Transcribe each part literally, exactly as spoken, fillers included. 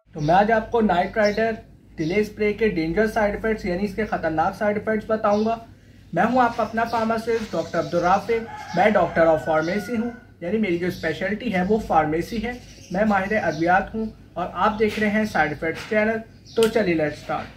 तो मैं आज आपको नाइट राइडर डिले स्प्रे के डेंजरस साइड इफेक्ट्स यानी इसके खतरनाक साइड इफेक्ट्स बताऊंगा। मैं हूं आपका अपना फार्मासिस्ट डॉक्टर अब्दुल राफिक। मैं डॉक्टर ऑफ फार्मेसी हूं, यानी मेरी जो स्पेशलिटी है वो फार्मेसी है। मैं माहिर अद्वियात हूं और आप देख रहे हैं साइड इफेक्ट्स चैनल। तो चलिए लेट्स स्टार्ट।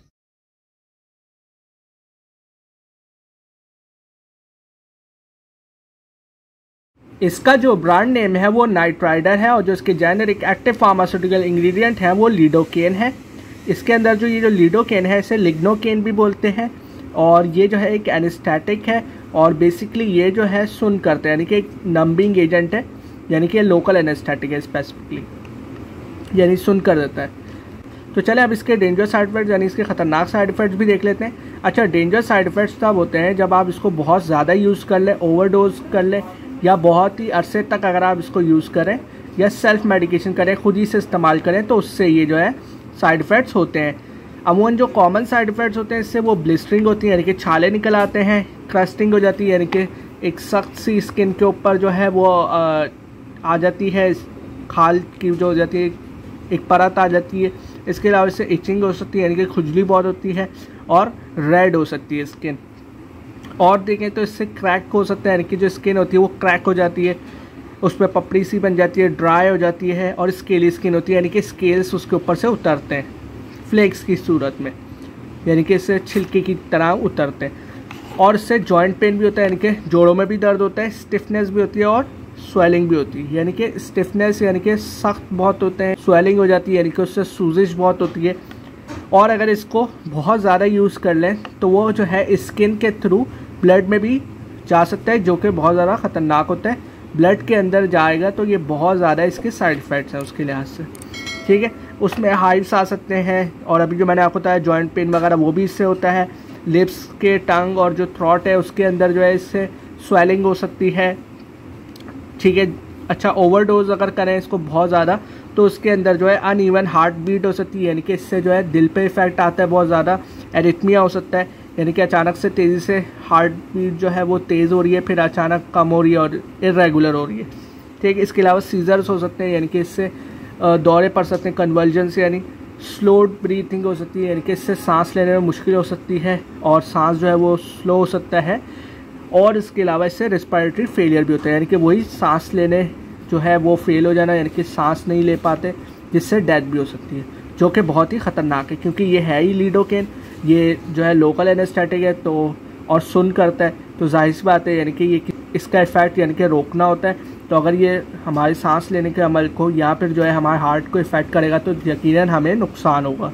इसका जो ब्रांड नेम है वो नाइट राइडर है और जो इसके जेनेरिक एक्टिव फार्मास्यूटिकल इंग्रेडिएंट है वो लिडोकेन है। इसके अंदर जो ये जो लिडोकेन है इसे लिग्नोकेन भी बोलते हैं और ये जो है एक एनेस्थेटिक है और बेसिकली ये जो है सुन करते हैं, यानी कि एक नंबिंग एजेंट है, यानी कि लोकल एनेस्थेटिक है स्पेसिफिकली, यानी सुन कर देता है। तो चले अब इसके डेंजर साइड इफेक्ट्स यानी इसके खतरनाक साइड इफेक्ट्स भी देख लेते हैं। अच्छा, डेंजर साइड इफेक्ट्स तब होते हैं जब आप इसको बहुत ज़्यादा यूज़ कर लें, ओवरडोज कर लें, या बहुत ही अरसे तक अगर आप इसको यूज़ करें या सेल्फ मेडिकेशन करें, खुद ही से इस्तेमाल करें, तो उससे ये जो है साइड इफ़ेक्ट्स होते हैं। अमूमन जो कॉमन साइड इफ़ेक्ट्स होते हैं इससे वो ब्लिस्टरिंग होती है, यानी कि छाले निकल आते हैं, क्रस्टिंग हो जाती है, यानी कि एक सख्त सी स्किन के ऊपर जो है वो आ, आ जाती है, खाल की जो हो जाती है एक परत आ जाती है। इसके अलावा इससे इचिंग हो सकती है, यानी कि खुजली बहुत होती है और रेड हो सकती है स्किन। और देखें तो इससे क्रैक हो सकता है, यानी कि जो स्किन होती है वो क्रैक हो जाती है, उस पर पपड़ी सी बन जाती है, ड्राई हो जाती है और स्केली स्किन होती है, यानी कि स्केल्स उसके ऊपर से उतरते हैं फ्लेक्स की सूरत में, यानी कि इससे छिलके की तरह उतरते हैं। और इससे जॉइंट पेन भी होता है, यानी कि जोड़ों में भी दर्द होता है, स्टिफनेस भी होती है और स्वेलिंग भी होती है, यानी कि स्टिफनेस यानी कि सख्त बहुत होते हैं, स्वेलिंग हो जाती है यानी कि उससे सूजिश बहुत होती है। और अगर इसको बहुत ज़्यादा यूज़ कर लें तो वो जो है स्किन के थ्रू ब्लड में भी जा सकता है, जो कि बहुत ज़्यादा ख़तरनाक होता है। ब्लड के अंदर जाएगा तो ये बहुत ज़्यादा इसके साइड इफ़ेक्ट्स हैं उसके लिहाज से, ठीक है। उसमें हाइव्स आ सकते हैं और अभी जो मैंने आपको बताया जॉइंट पेन वगैरह वो भी इससे होता है। लिप्स के टंग और जो थ्रॉट है उसके अंदर जो है इससे स्वेलिंग हो सकती है, ठीक है। अच्छा, ओवरडोज अगर करें इसको बहुत ज़्यादा तो उसके अंदर जो है अनइवन हार्ट बीट हो सकती है, यानी कि इससे जो है दिल पे इफेक्ट आता है बहुत ज़्यादा। एरिथमिया हो सकता है, यानी कि अचानक से तेज़ी से हार्ट बीट जो है वो तेज़ हो रही है, फिर अचानक कम हो रही है और इरेगुलर हो रही है, ठीक है। इसके अलावा सीजर्स हो सकते हैं, यानी कि इससे दौरे पड़ सकते हैं। कन्वर्जन्स यानी स्लो ब्रीथिंग हो सकती है, यानी कि इससे सांस लेने में मुश्किल हो सकती है और सांस जो है वो स्लो हो सकता है। और इसके अलावा इससे रेस्पिरेटरी फेलियर भी होता है, यानी कि वही सांस लेने जो है वो फेल हो जाना, यानी कि सांस नहीं ले पाते, जिससे डेथ भी हो सकती है, जो कि बहुत ही ख़तरनाक है क्योंकि ये है ही लिडोकेन, ये जो है लोकल एनेस्थेटिक है तो और सुन करता है, तो जाहिर सी बात है यानी कि ये इसका इफ़ेक्ट यानी कि रोकना होता है। तो अगर ये हमारी सांस लेने के अमल को या फिर जो है हमारे हार्ट को इफ़ेक्ट करेगा तो यकीनन हमें नुकसान होगा।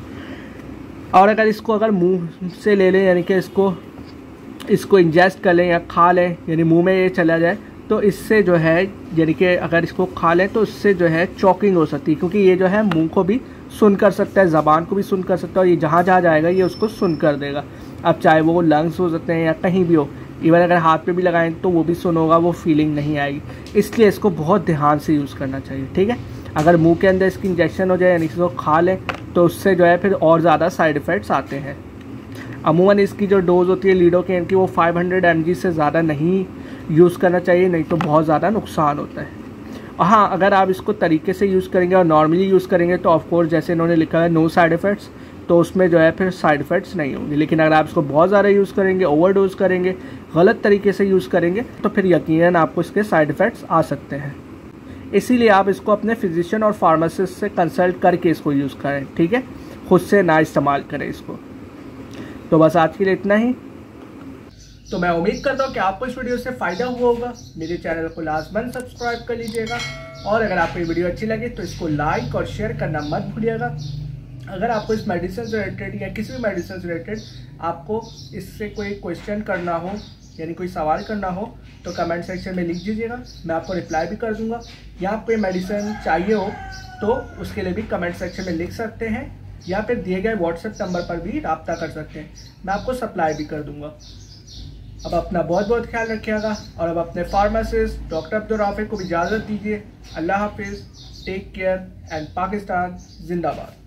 और अगर इसको अगर मुंह से ले लें, यानी कि इसको इसको इंजेस्ट कर लें या खा लें, यानी मुंह में ये चला जाए, तो इससे जो है यानी कि अगर इसको खा लें तो इससे जो है चॉकिंग हो सकती है, क्योंकि ये जो है मुंह को भी सुन कर सकता है, ज़बान को भी सुन कर सकता है और ये जहाँ जहाँ जाएगा ये उसको सुन कर देगा। अब चाहे वो लंग्स हो सकते हैं या कहीं भी हो, इवन अगर हाथ पे भी लगाएं तो वो भी सुन होगा, वो फीलिंग नहीं आएगी। इसलिए इसको बहुत ध्यान से यूज़ करना चाहिए, ठीक है। अगर मुँह के अंदर इसकी इंजेक्शन हो जाए यानी इसको खा लें तो उससे जो है फिर और ज़्यादा साइड इफ़ेक्ट्स आते हैं। अमूमन इसकी जो डोज़ होती है लिडोकेन की वो पाँच सौ एम जी से ज़्यादा नहीं यूज़ करना चाहिए, नहीं तो बहुत ज़्यादा नुकसान होता है। हाँ, अगर आप इसको तरीके से यूज़ करेंगे और नॉर्मली यूज़ करेंगे तो ऑफकोर्स जैसे इन्होंने लिखा है नो साइड इफ़ेक्ट्स, तो उसमें जो है फिर साइड इफ़ेक्ट्स नहीं होंगे। लेकिन अगर आप इसको बहुत ज़्यादा यूज़ करेंगे, ओवरडोज करेंगे, गलत तरीके से यूज़ करेंगे तो फिर यकीनन आपको इसके साइड इफ़ेक्ट्स आ सकते हैं। इसीलिए आप इसको अपने फिजिशियन और फार्मासिस्ट से कंसल्ट करके इसको यूज़ करें, ठीक है, खुद से ना इस्तेमाल करें इसको। तो बस आज के लिए इतना ही। तो मैं उम्मीद करता हूँ कि आपको इस वीडियो से फ़ायदा हुआ होगा। मेरे चैनल को लाजमन सब्सक्राइब कर लीजिएगा और अगर आपको ये वीडियो अच्छी लगे तो इसको लाइक और शेयर करना मत भूलिएगा। अगर आपको इस मेडिसिन से रिलेटेड या किसी भी मेडिसिन से रिलेटेड आपको इससे कोई क्वेश्चन करना हो यानी कोई सवाल करना हो तो कमेंट सेक्शन में लिख दीजिएगा, मैं आपको रिप्लाई भी कर दूँगा। या कोई मेडिसिन चाहिए हो तो उसके लिए भी कमेंट सेक्शन में लिख सकते हैं या फिर दिए गए व्हाट्सएप नंबर पर भी रब्ता कर सकते हैं, मैं आपको सप्लाई भी कर दूँगा। अब अपना बहुत बहुत ख्याल रखिएगा और अब अपने फार्मासिस्ट डॉक्टर अब्दुल राफिक को भी इजाज़त दीजिए। अल्लाह हाफिज़, टेक केयर एंड पाकिस्तान जिंदाबाद।